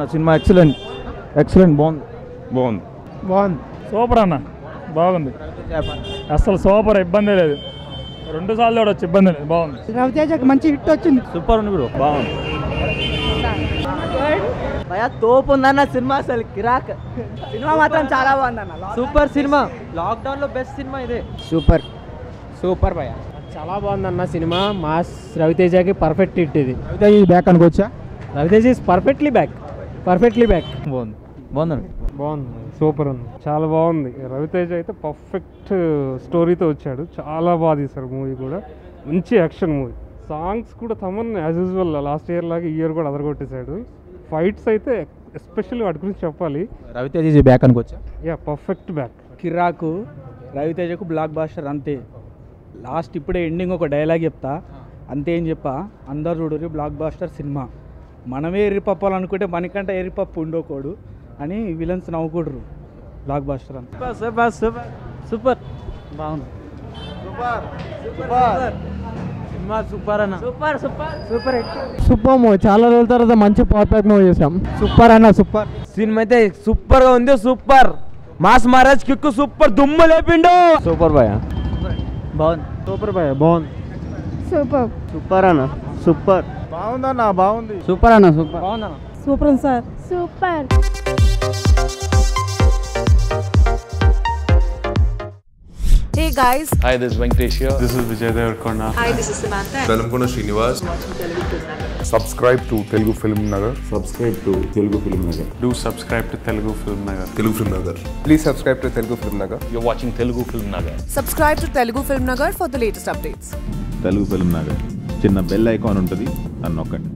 Cinema excellent బాగుంది super అన్న, బాగుంది అసలు సూపర్, ఇబ్బంది లేదు. 2 సార్లు చూడొచ్చు, ఇబ్బంది లేదు, బాగుంది. రవితేజకి మంచి హిట్ వచ్చింది. సూపర్ ఉంది బ్రో, బాగుంది. భయ తోపు ఉందన్న సినిమా, అసలు కిరాక్ సినిమా మాత్రం చాలా బాగుందన్న. సూపర్ సినిమా, లాక్డౌన్ లో బెస్ట్ సినిమా ఇదే. సూపర్ భయ, చాలా బాగుందన్న సినిమా. మాస్ రవితేజకి పర్ఫెక్ట్ హిట్ ఇది. రవితేజ బ్యాక్ అనుకోవచ్చా? Ravi Teja is perfectly back. బాగుందండి. బాగుంది, సూపర్ ఉంది, చాలా బాగుంది. రవితేజ అయితే పర్ఫెక్ట్ స్టోరీతో వచ్చాడు, చాలా బాగా తీశారు మూవీ కూడా. మంచి యాక్షన్ మూవీ. సాంగ్స్ కూడా Thaman as usual last year లాగా ఈ ఇయర్ కూడా అదరగొట్టేశాడు. ఫైట్స్ అయితే ఎస్పెషల్లీ వాటి గురించి చెప్పాలి. రవితేజ బ్యాక్ అనుకోవచ్చా? Perfect back. కిరాకు రవితేజకు బ్లాక్ బాస్టర్ అంతే. లాస్ట్ ఇప్పుడే ఎండింగ్ ఒక డైలాగ్ చెప్తా, అంతే ఏం చెప్పా, అందరు చూడరు బ్లాక్ బాస్టర్ సినిమా. మనమే ఎర్రిపప్పాలనుకుంటే మనకంటే ఎర్రిపప్పు ఉండోకోడు అని విలన్స్ నవ్వుకుంటారు. బ్లాక్ బాస్టర్ అంత సూపర్ బాగుంది. సినిమా సూపర్ అన్న, సూపర్ మూవీ. చాలా రోజుల తర్వాత మంచి పర్ఫెక్ట్ మూవీ చేసాం. సూపర్ అన్న, సూపర్ సినిమా అయితే సూపర్ గా ఉంది. Super mass Maharaj kick super దుమ్ము లేపిండు. సూపర్ భయ, బాగుంది. సూపర్ భయ, బాగుంది. సూపర్ అన్న, సూపర్ బాగుందన్న, బాగుంది. సూపర్ అన్న, సూపర్ బాగుందన్న. Super sir, super. Hey guys. Hi, this is Venkatesh here. This is Vijay Devarkonda. Hi, this is Samantha. Velamkonda Srinivas. Subscribe to Telugu Film Nagar. Do subscribe to Telugu Film Nagar. Telugu Film Nagar. Please subscribe to Telugu Film Nagar. You're watching Telugu Film Nagar. Subscribe to Telugu Film Nagar for the latest updates. Telugu film Nagar చిన్న bell icon ఉంటుంది, అని నొక్కండి.